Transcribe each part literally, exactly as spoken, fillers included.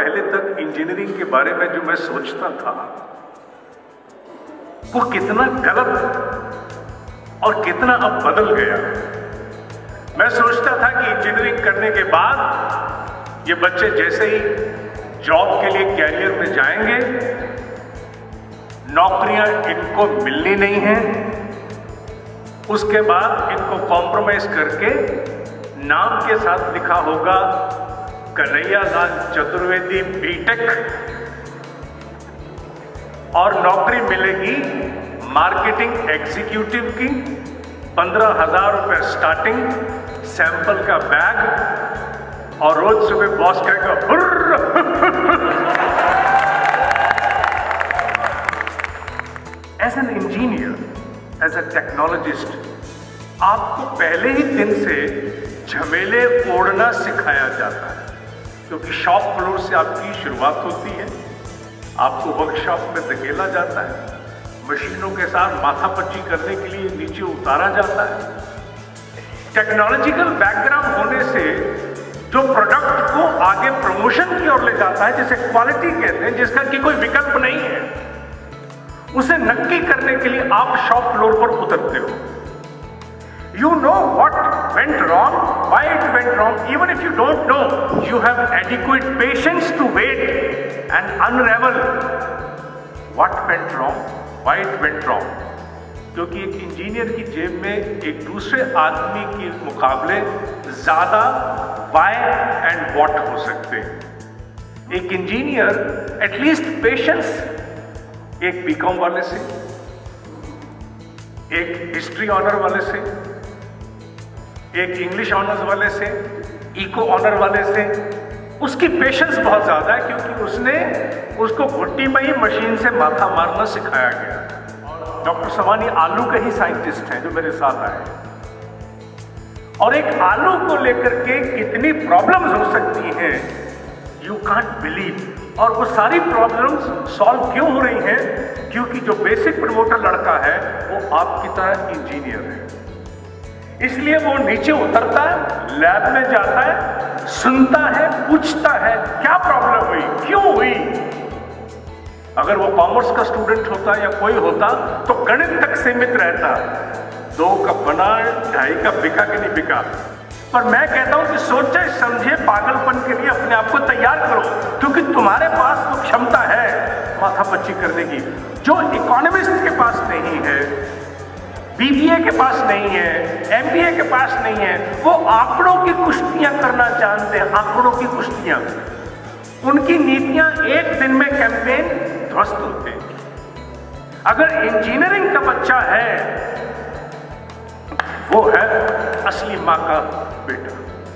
पहले तक इंजीनियरिंग के बारे में जो मैं सोचता था वो कितना गलत और कितना अब बदल गया। मैं सोचता था कि इंजीनियरिंग करने के बाद ये बच्चे जैसे ही जॉब के लिए कैरियर में जाएंगे, नौकरियां इनको मिलनी नहीं है, उसके बाद इनको कॉम्प्रोमाइज करके नाम के साथ लिखा होगा कन्हैया लाल चतुर्वेदी बीटेक, और नौकरी मिलेगी मार्केटिंग एग्जीक्यूटिव की, पंद्रह हजार रुपए स्टार्टिंग, सैंपल का बैग, और रोज सुबह बॉस कहेगा हुर्र। As an engineer, as a technologist, आपको पहले ही दिन से झमेले ओढ़ना सिखाया जाता है, क्योंकि शॉप फ्लोर से आपकी शुरुआत होती है, आपको वर्कशॉप में धकेला जाता है, मशीनों के साथ माथापच्ची करने के लिए नीचे उतारा जाता है। टेक्नोलॉजिकल बैकग्राउंड होने से जो प्रोडक्ट को आगे प्रमोशन की ओर ले जाता है, जिसे क्वालिटी कहते हैं, जिसका कि कोई विकल्प नहीं है, उसे नक्की करने के लिए आप शॉप फ्लोर पर उतरते हो। You know what went wrong, why it went wrong. Even if you don't know, you have adequate patience to wait and unravel what went wrong, why it went wrong. क्योंकि एक engineer की जेब में एक दूसरे आदमी के मुकाबले ज्यादा why and what हो सकते हैं। एक इंजीनियर एटलीस्ट पेशेंस एक बीकॉम वाले से, एक हिस्ट्री ऑनर वाले से, एक इंग्लिश ऑनर्स वाले से, इको ऑनर वाले से, उसकी पेशेंस बहुत ज्यादा है, क्योंकि उसने उसको घुट्टी में ही मशीन से माथा मारना सिखाया गया। डॉक्टर सवानी आलू के ही साइंटिस्ट हैं जो मेरे साथ आए, और एक आलू को लेकर के कितनी प्रॉब्लम्स हो सकती हैं, यू कांट बिलीव। और वो सारी प्रॉब्लम्स सॉल्व क्यों हो रही हैं? क्योंकि जो बेसिक प्रमोटर लड़का है वो आपकी तरह इंजीनियर है। इसलिए वो नीचे उतरता है, लैब में जाता है, सुनता है, पूछता है क्या प्रॉब्लम हुई, क्यों हुई। अगर वो कॉमर्स का स्टूडेंट होता या कोई होता तो गणित तक सीमित रहता, दो का बना, ढाई का बिका कि नहीं बिका। पर मैं कहता हूं कि सोचे समझे पागलपन के लिए अपने आप को तैयार करो, क्योंकि तुम्हारे पास वो क्षमता है माथापच्ची करने की, जो इकोनॉमिस्ट के पास नहीं है, बीबीए के पास नहीं है, एमबीए के पास नहीं है। वो आंकड़ों की कुश्तियां करना जानते हैं, आंकड़ों की कुश्तियां। उनकी नीतियां एक दिन में कैंपेन ध्वस्त होते हैं। अगर इंजीनियरिंग का बच्चा है, वो है असली माँ का बेटा।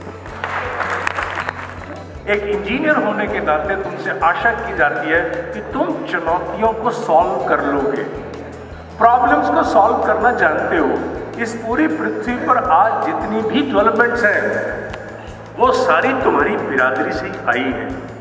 एक इंजीनियर होने के नाते तुमसे आशा की जाती है कि तुम चुनौतियों को सॉल्व कर लोगे, प्रॉब्लम्स को सॉल्व करना जानते हो। इस पूरी पृथ्वी पर आज जितनी भी डेवलपमेंट्स हैं वो सारी तुम्हारी बिरादरी से ही आई हैं।